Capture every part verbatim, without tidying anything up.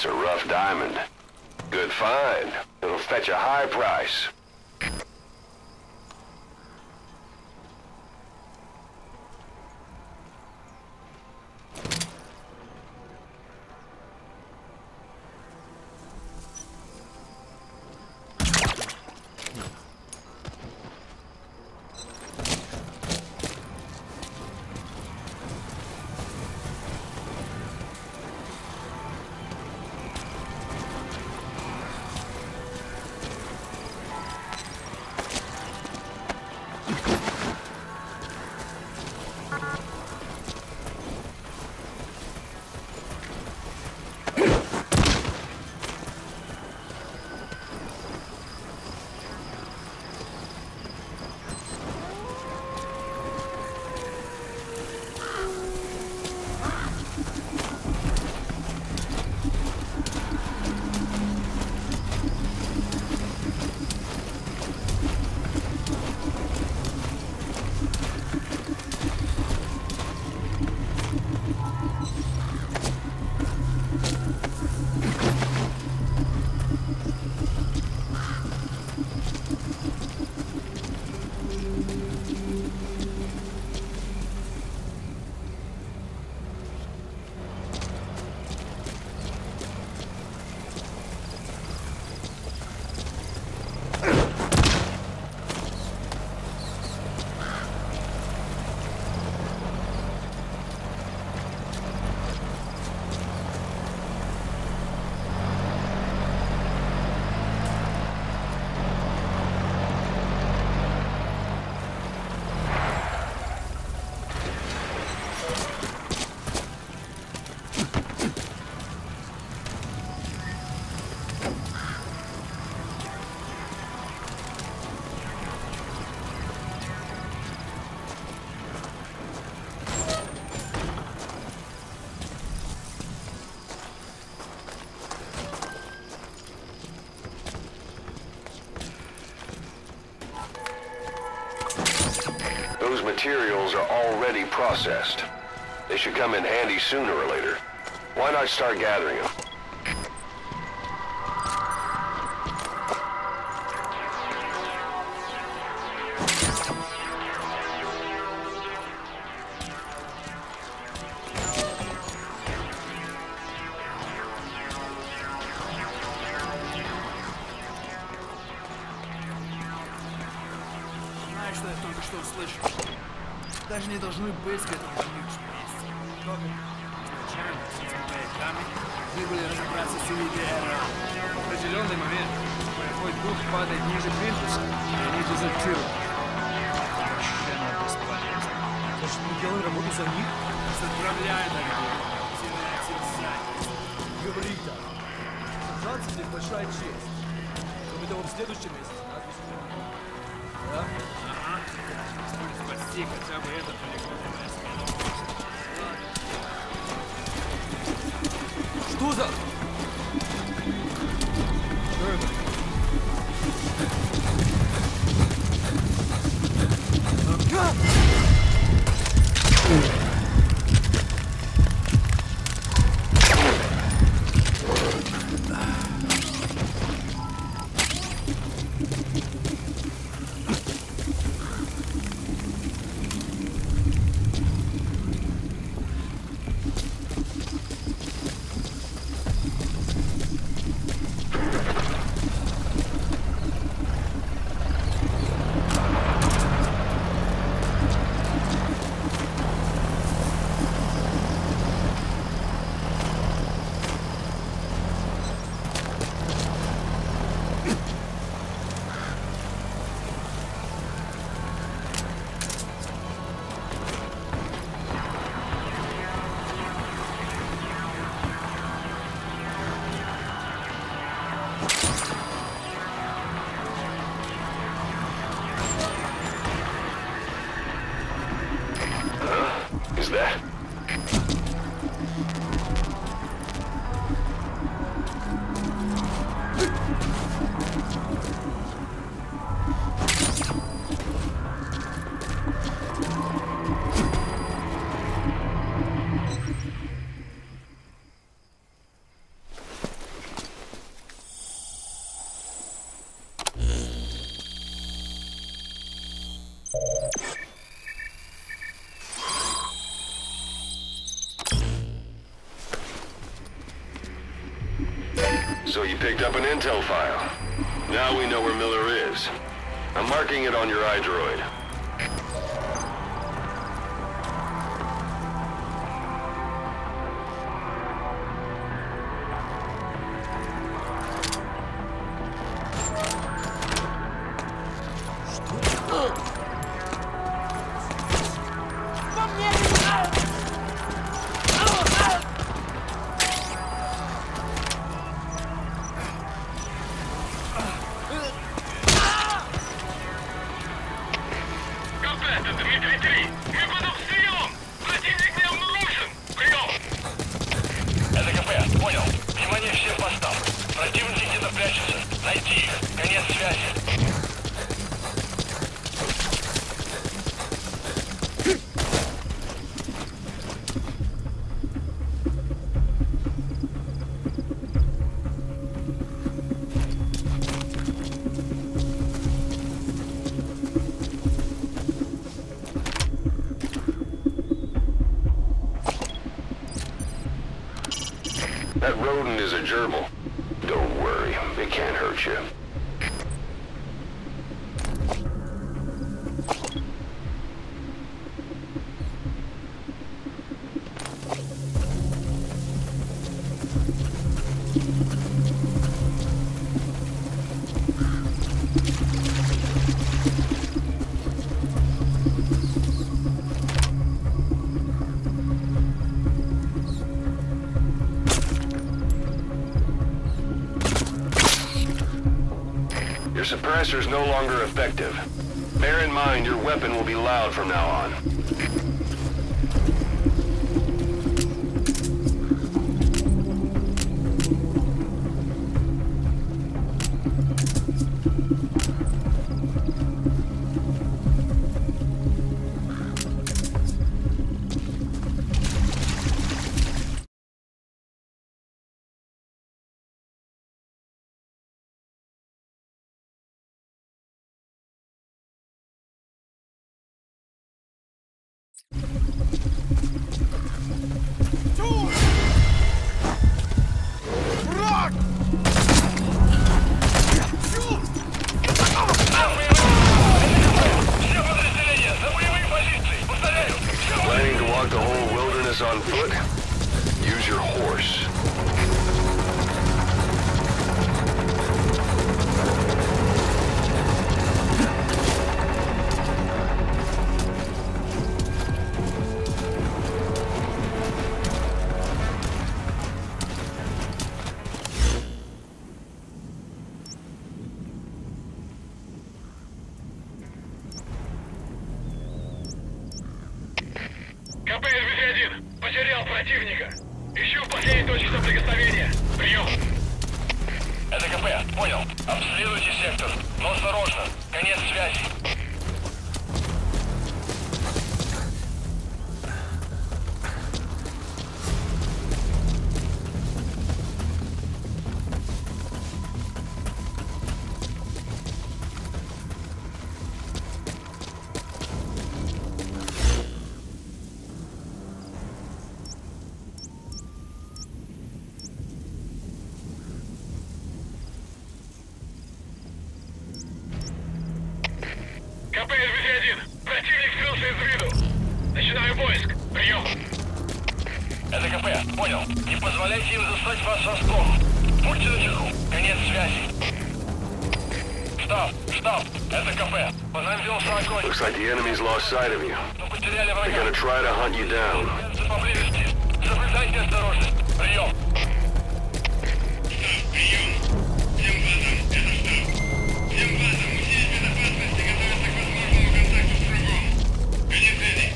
That's a rough diamond. Good find. It'll fetch a high price. Those materials are already processed. They should come in handy sooner or later. Why not start gathering them? Что я только что услышал. Даже не должны быть к этому вонючему месте. Только изначально с этими бояками мы были разобраться с Элидером. В определенный момент мой дух падает ниже плинтуса, и они дезертируют. Совершенно бесполезно. Значит, мы делаем работу за них? Отправляем на работу. Теряйте задницу. Говори так. Сержант здесь большая честь. Кроме того, в следующем месяце надпись уже не будет. Да? Ага. Стоит спасти хотя бы этот полигонный эскадрон. Что за... Что это? Ага! So you picked up an intel file. Now we know where Miller is. I'm marking it on your iDroid. That rodent is a gerbil. Don't worry, it can't hurt you. Your suppressor's no longer effective. Bear in mind, your weapon will be loud from now on. Planning to walk the whole wilderness on foot? Use your horse. КП эс би один. Потерял противника. Ищу последней точки соприкосновения. Прием. Это КП. Понял. Обследуйте сектор. Но осторожно. Конец связи. КП эс би один. Противник скрылся из виду. Начинаю поиск. Прием. Это КП. Понял. Не позволяйте им застать вас врасплох. Будьте начеку. Конец связи. Штаб, штаб. Это КП. Понадеялся огонь. Looks like the enemy's lost sight of you. Но потеряли They're врага. gonna try to hunt you down. Поблизости. Соблюдайте осторожность. Прием. Прием. Всем базам, это штаб. Всем базам, усилить безопасность и готовиться к возможному контакту с врагом. Конец связи.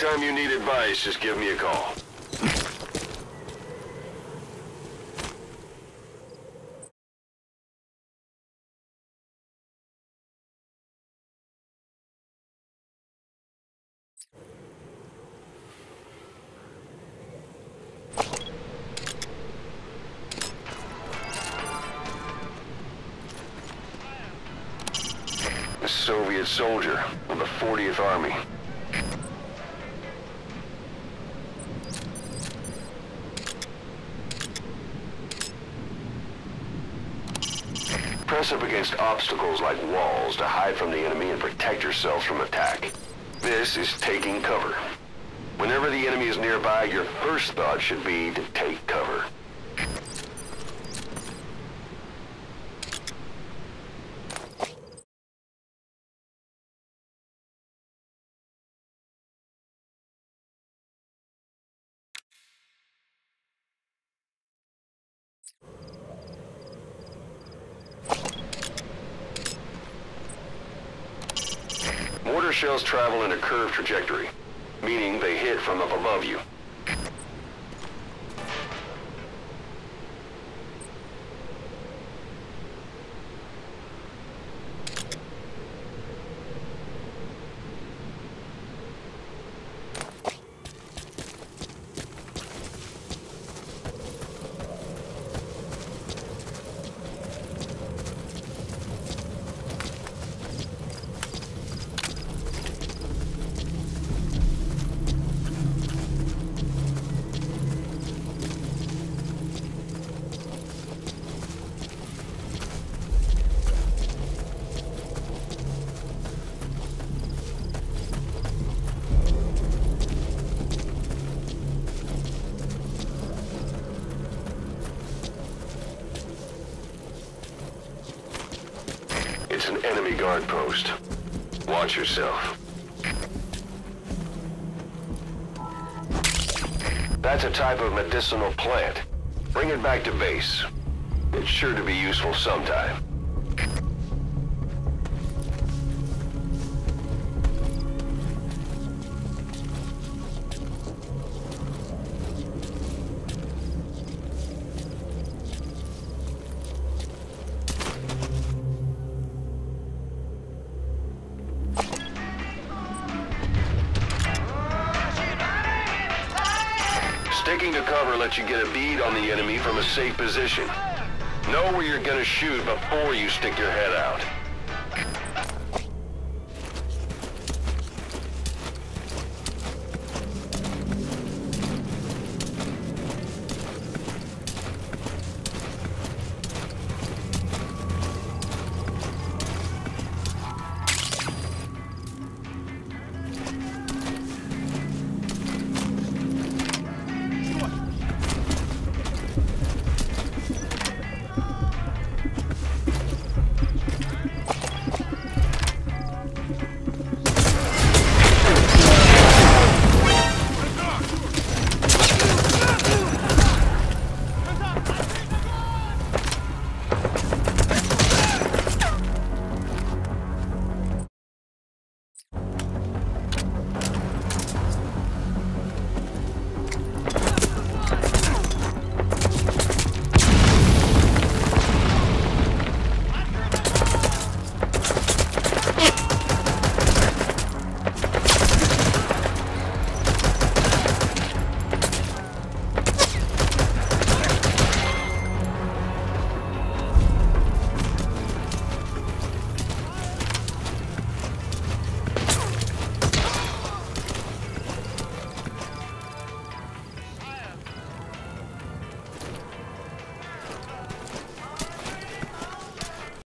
Anytime you need advice, just give me a call. A Soviet soldier of the fortieth Army. Press up against obstacles like walls to hide from the enemy and protect yourselves from attack. This is taking cover. Whenever the enemy is nearby, your first thought should be to take cover. Mortar shells travel in a curved trajectory, meaning they hit from up above you. It's an enemy guard post. Watch yourself. That's a type of medicinal plant. Bring it back to base. It's sure to be useful sometime. Sticking to cover lets you get a bead on the enemy from a safe position. Know where you're gonna shoot before you stick your head out.